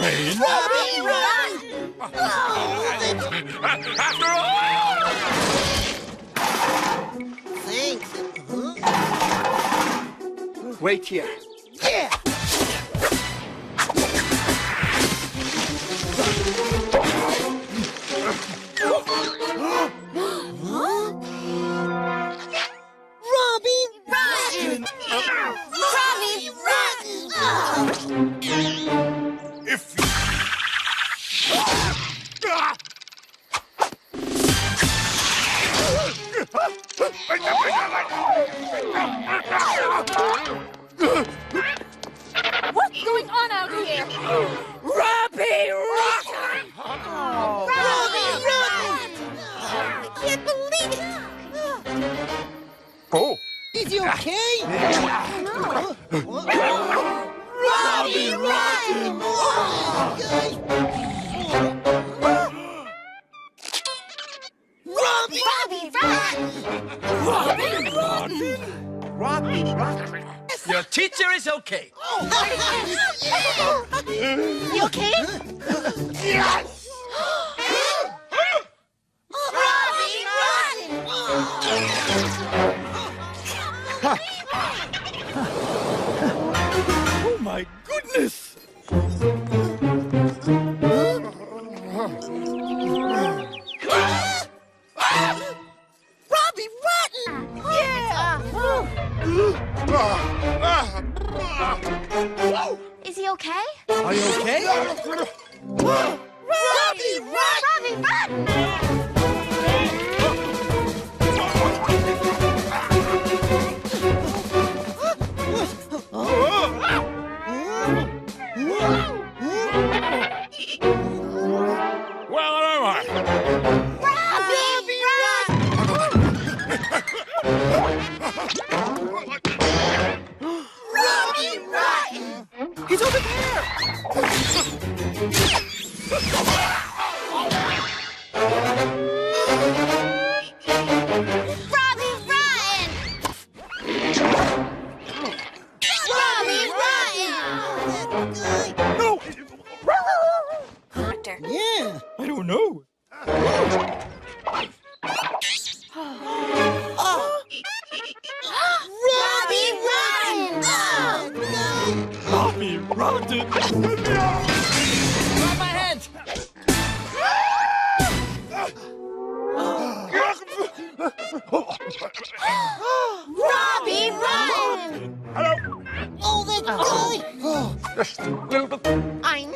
train? Robbie, run! After all! Thanks. Wait here. Yeah! Robbie Rotten! Robbie Rotten! If What's going on out here? Robbie Rotten! Robbie Rotten! I can't believe it! oh, Is he okay? Robbie Rotten! Robbie Rotten! Robbie Rotten! Robbie, Robbie. Your teacher is okay. You okay? Yes! Robbie Rotten! oh my goodness! Robbie Rotten! Is he okay? Are you okay? Robbie Rotten! Robbie, run! Where am I? Robbie Rotten! Robbie Rotten! He's over there. Robbie, run! Robbie Rotten! No, Doctor. Yeah. I don't know. Robbie Rotten! Robbie Rotten. Grab my hand. Robbie Rotten! Hello. Oh, that guy! Just a little bit.